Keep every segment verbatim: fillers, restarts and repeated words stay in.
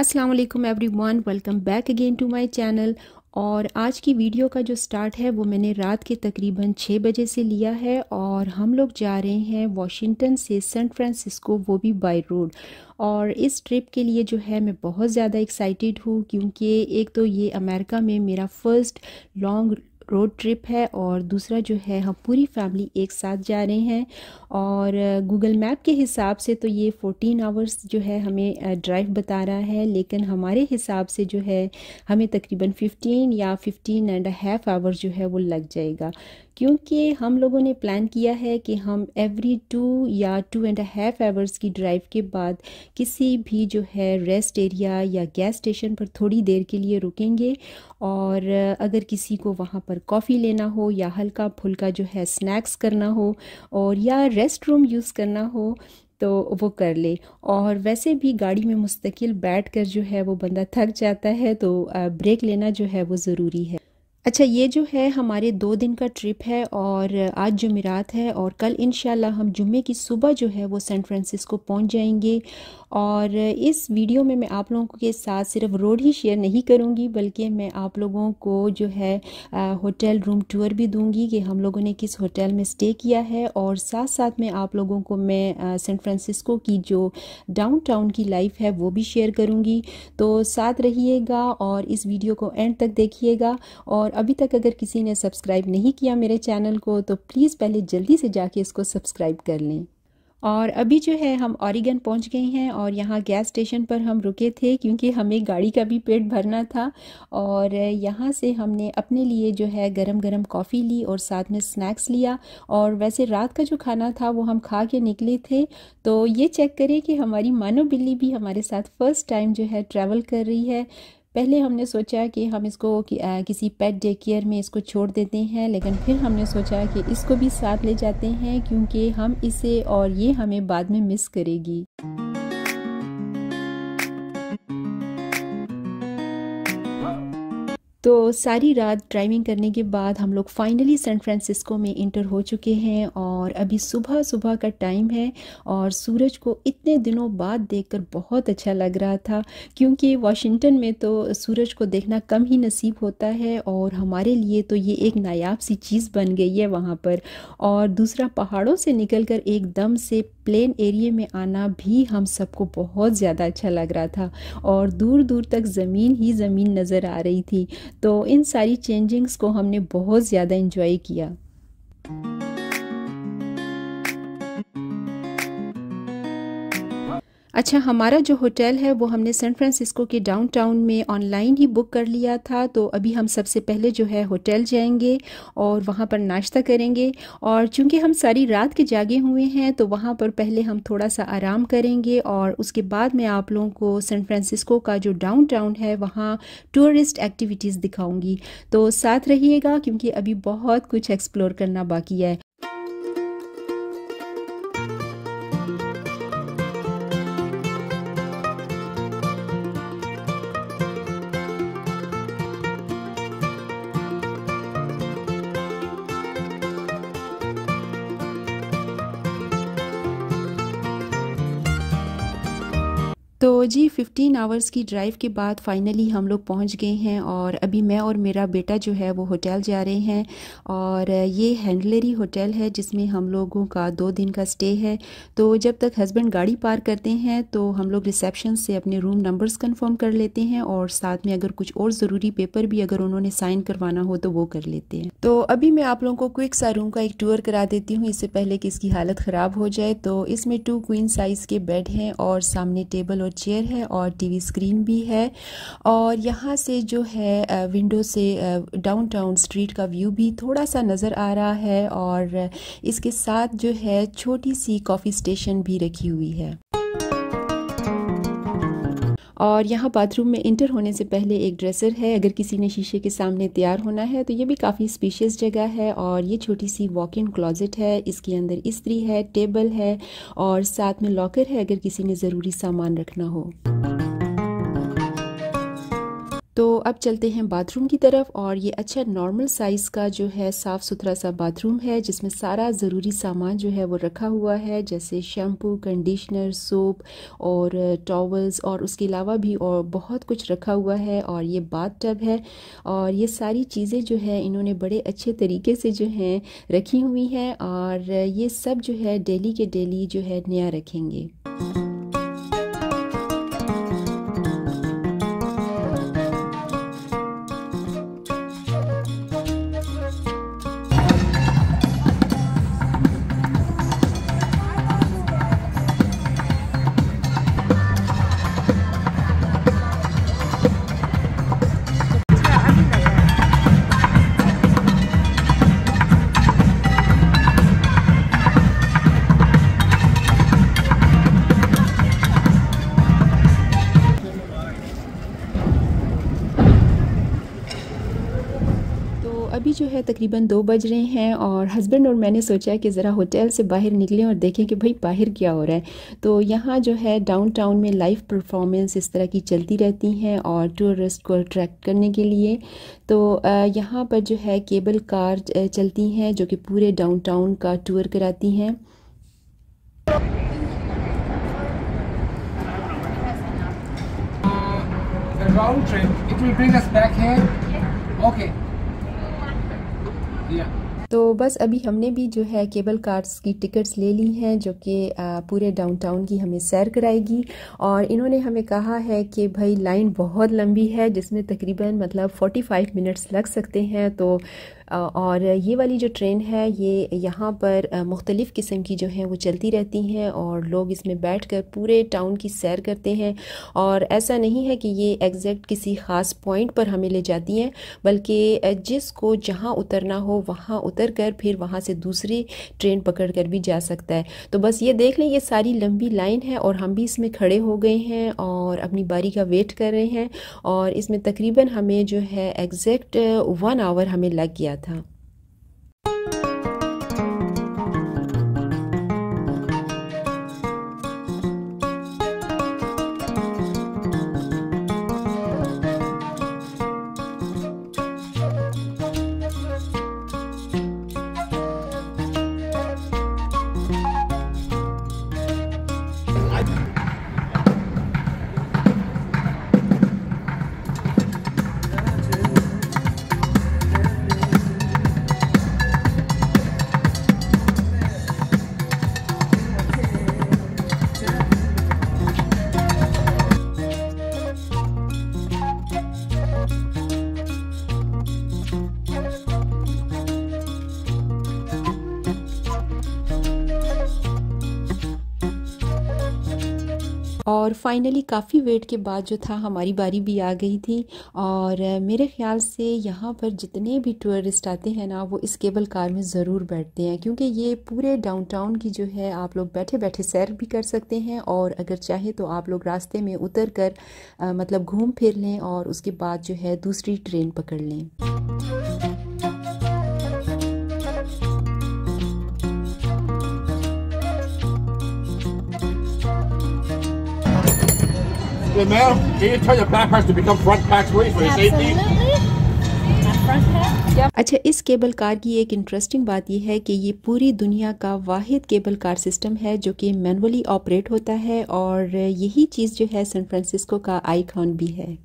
अस्सलाम वालेकुम everyone, welcome back again to my channel. और आज की वीडियो का जो स्टार्ट है वो मैंने रात के तकरीबन छः बजे से लिया है और हम लोग जा रहे हैं वाशिंगटन से सैन फ्रांसिस्को, वो भी बाय रोड। और इस ट्रिप के लिए जो है मैं बहुत ज़्यादा एक्साइटेड हूँ क्योंकि एक तो ये अमेरिका में मेरा फ़र्स्ट लॉन्ग रोड ट्रिप है और दूसरा जो है हम पूरी फैमिली एक साथ जा रहे हैं। और गूगल मैप के हिसाब से तो ये फोर्टीन आवर्स जो है हमें ड्राइव बता रहा है, लेकिन हमारे हिसाब से जो है हमें तकरीबन फिफ्टीन या फिफ्टीन एंड हाफ आवर्स जो है वो लग जाएगा, क्योंकि हम लोगों ने प्लान किया है कि हम एवरी टू या टू एंड हाफ आवर्स की ड्राइव के बाद किसी भी जो है रेस्ट एरिया या गैस स्टेशन पर थोड़ी देर के लिए रुकेंगे। और अगर किसी को वहाँ पर कॉफ़ी लेना हो या हल्का फुल्का जो है स्नैक्स करना हो और या रेस्ट रूम यूज़ करना हो तो वो कर ले। और वैसे भी गाड़ी में मुस्तकिल बैठकर जो है वो बंदा थक जाता है, तो ब्रेक लेना जो है वो ज़रूरी है। अच्छा, ये जो है हमारे दो दिन का ट्रिप है और आज जुमेरात है और कल इंशाल्लाह हम जुम्मे की सुबह जो है वो सैन फ्रांसिस्को पहुंच जाएंगे। और इस वीडियो में मैं आप लोगों के साथ सिर्फ रोड ही शेयर नहीं करूंगी, बल्कि मैं आप लोगों को जो है होटल रूम टूर भी दूंगी कि हम लोगों ने किस होटल में स्टे किया है। और साथ साथ में आप लोगों को मैं सैन फ्रांसिस्को की जो डाउनटाउन की लाइफ है वो भी शेयर करूंगी। तो साथ रहिएगा और इस वीडियो को एंड तक देखिएगा। और अभी तक अगर किसी ने सब्सक्राइब नहीं किया मेरे चैनल को तो प्लीज़ पहले जल्दी से जाके इसको सब्सक्राइब कर लें। और अभी जो है हम ऑरिगन पहुंच गए हैं और यहाँ गैस स्टेशन पर हम रुके थे क्योंकि हमें गाड़ी का भी पेट भरना था। और यहाँ से हमने अपने लिए जो है गरम गरम कॉफ़ी ली और साथ में स्नैक्स लिया। और वैसे रात का जो खाना था वो हम खा के निकले थे। तो ये चेक करें कि हमारी मानो बिल्ली भी हमारे साथ फ़र्स्ट टाइम जो है ट्रैवल कर रही है। पहले हमने सोचा कि हम इसको कि, आ, किसी पेट डे केयर में इसको छोड़ देते हैं, लेकिन फिर हमने सोचा कि इसको भी साथ ले जाते हैं क्योंकि हम इसे और ये हमें बाद में मिस करेगी। तो सारी रात ड्राइविंग करने के बाद हम लोग फाइनली सैन फ्रांसिस्को में इंटर हो चुके हैं और अभी सुबह सुबह का टाइम है और सूरज को इतने दिनों बाद देखकर बहुत अच्छा लग रहा था, क्योंकि वाशिंगटन में तो सूरज को देखना कम ही नसीब होता है और हमारे लिए तो ये एक नायाब सी चीज़ बन गई है वहाँ पर। और दूसरा, पहाड़ों से निकलकर एकदम से प्लेन एरिया में आना भी हम सबको बहुत ज़्यादा अच्छा लग रहा था और दूर दूर तक ज़मीन ही ज़मीन नज़र आ रही थी। तो इन सारी चेंजिंग्स को हमने बहुत ज़्यादा एंजॉय किया। अच्छा, हमारा जो होटल है वो हमने सैन फ्रांसिस्को के डाउनटाउन में ऑनलाइन ही बुक कर लिया था। तो अभी हम सबसे पहले जो है होटल जाएंगे और वहाँ पर नाश्ता करेंगे। और चूंकि हम सारी रात के जागे हुए हैं तो वहाँ पर पहले हम थोड़ा सा आराम करेंगे और उसके बाद मैं आप लोगों को सैन फ्रांसिस्को का जो डाउनटाउन है वहाँ टूरिस्ट एक्टिविटीज़ दिखाऊँगी। तो साथ रहिएगा क्योंकि अभी बहुत कुछ एक्सप्लोर करना बाकी है। तो जी फिफ्टीन आवर्स की ड्राइव के बाद फाइनली हम लोग पहुंच गए हैं और अभी मैं और मेरा बेटा जो है वो होटल जा रहे हैं। और ये हैंडलरी होटल है जिसमें हम लोगों का दो दिन का स्टे है। तो जब तक हस्बैंड गाड़ी पार करते हैं तो हम लोग रिसेप्शन से अपने रूम नंबर्स कंफर्म कर लेते हैं और साथ में अगर कुछ और ज़रूरी पेपर भी अगर उन्होंने साइन करवाना हो तो वो कर लेते हैं। तो अभी मैं आप लोगों को क्विक सा रूम का एक टूर करा देती हूँ इससे पहले कि इसकी हालत ख़राब हो जाए। तो इसमें टू क्वीन साइज़ के बेड हैं और सामने टेबल और चेयर है और टीवी स्क्रीन भी है। और यहाँ से जो है विंडो से डाउनटाउन स्ट्रीट का व्यू भी थोड़ा सा नज़र आ रहा है और इसके साथ जो है छोटी सी कॉफ़ी स्टेशन भी रखी हुई है। और यहाँ बाथरूम में इंटर होने से पहले एक ड्रेसर है, अगर किसी ने शीशे के सामने तैयार होना है तो ये भी काफ़ी स्पेशियस जगह है। और ये छोटी सी वॉक इन क्लोजेट है, इसके अंदर इस्त्री है, टेबल है और साथ में लॉकर है अगर किसी ने ज़रूरी सामान रखना हो। तो अब चलते हैं बाथरूम की तरफ। और ये अच्छा नॉर्मल साइज़ का जो है साफ़ सुथरा सा बाथरूम है, जिसमें सारा ज़रूरी सामान जो है वो रखा हुआ है, जैसे शैम्पू, कंडीशनर, सोप और टॉवल्स, और उसके अलावा भी और बहुत कुछ रखा हुआ है। और ये बाथ टब है, और ये सारी चीज़ें जो है इन्होंने बड़े अच्छे तरीके से जो हैं रखी हुई हैं, और ये सब जो है डेली के डेली जो है नया रखेंगे। अभी जो है तकरीबन दो बज रहे हैं, और हस्बैंड और मैंने सोचा कि ज़रा होटल से बाहर निकलें और देखें कि भाई बाहर क्या हो रहा है। तो यहाँ जो है डाउनटाउन में लाइव परफॉर्मेंस इस तरह की चलती रहती हैं, और टूरिस्ट को अट्रैक्ट करने के लिए। तो यहाँ पर जो है केबल कार चलती हैं जो कि पूरे डाउनटाउन का टूर कराती हैं। The round trip, it will bring us back here. Okay. Yeah. तो बस अभी हमने भी जो है केबल कार्स की टिकट्स ले ली हैं, जो कि पूरे डाउनटाउन की हमें सैर कराएगी। और इन्होंने हमें कहा है कि भाई लाइन बहुत लंबी है, जिसमें तकरीबन मतलब पैंतालीस मिनट्स लग सकते हैं। तो और ये वाली जो ट्रेन है ये यहाँ पर मुख्तलिफ़ किस्म की जो हैं वो चलती रहती हैं, और लोग इसमें बैठकर पूरे टाउन की सैर करते हैं। और ऐसा नहीं है कि ये एग्जैक्ट किसी ख़ास पॉइंट पर हमें ले जाती हैं, बल्कि जिसको जहाँ उतरना हो वहाँ उतर कर फिर वहाँ से दूसरी ट्रेन पकड़ कर भी जा सकता है। तो बस ये देख लें, ये सारी लंबी लाइन है, और हम भी इसमें खड़े हो गए हैं और अपनी बारी का वेट कर रहे हैं। और इसमें तकरीबन हमें जो है एग्जैक्ट वन आवर हमें लग गया था। और फाइनली काफ़ी वेट के बाद जो था हमारी बारी भी आ गई थी। और मेरे ख़्याल से यहाँ पर जितने भी टूरिस्ट आते हैं ना, वो इस केबल कार में ज़रूर बैठते हैं, क्योंकि ये पूरे डाउनटाउन की जो है आप लोग बैठे बैठे सैर भी कर सकते हैं, और अगर चाहे तो आप लोग रास्ते में उतर कर आ, मतलब घूम फिर लें, और उसके बाद जो है दूसरी ट्रेन पकड़ लें। Mel, can you tell your backpacks to become front packs, please, for your safety? अच्छा, इस केबल कार की एक इंटरेस्टिंग बात यह है कि ये पूरी दुनिया का वाहिद केबल कार सिस्टम है जो कि मैनुअली ऑपरेट होता है, और यही चीज़ जो है सैन फ्रांसिस्को का आइकॉन भी है।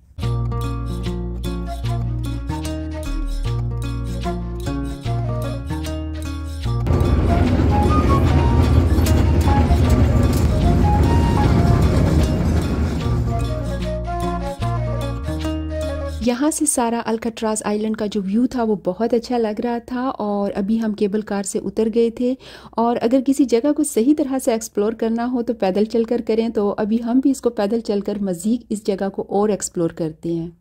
यहाँ से सारा अल्काट्राज आइलैंड का जो व्यू था वो बहुत अच्छा लग रहा था। और अभी हम केबल कार से उतर गए थे, और अगर किसी जगह को सही तरह से एक्सप्लोर करना हो तो पैदल चलकर करें। तो अभी हम भी इसको पैदल चलकर मज़ीद इस जगह को और एक्सप्लोर करते हैं।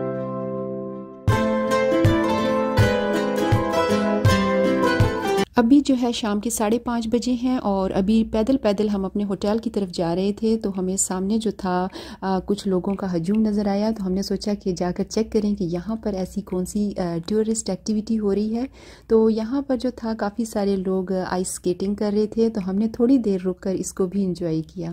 अभी अभी जो है शाम के साढ़े पाँच बजे हैं और अभी पैदल पैदल हम अपने होटल की तरफ जा रहे थे, तो हमें सामने जो था आ, कुछ लोगों का हजूम नज़र आया। तो हमने सोचा कि जाकर चेक करें कि यहाँ पर ऐसी कौन सी टूरिस्ट एक्टिविटी हो रही है। तो यहाँ पर जो था काफ़ी सारे लोग आइस स्केटिंग कर रहे थे, तो हमने थोड़ी देर रुक कर इसको भी इंजॉय किया।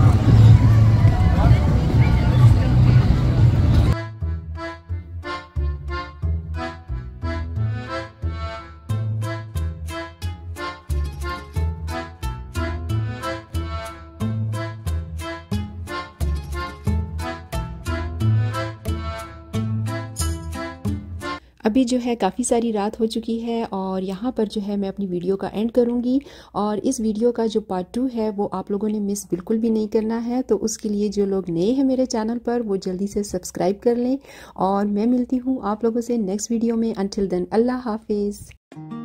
अभी जो है काफ़ी सारी रात हो चुकी है और यहाँ पर जो है मैं अपनी वीडियो का एंड करूँगी। और इस वीडियो का जो पार्ट टू है वो आप लोगों ने मिस बिल्कुल भी नहीं करना है। तो उसके लिए जो लोग नए हैं मेरे चैनल पर वो जल्दी से सब्सक्राइब कर लें और मैं मिलती हूँ आप लोगों से नेक्स्ट वीडियो में। अंटिल देन अल्लाह हाफिज़।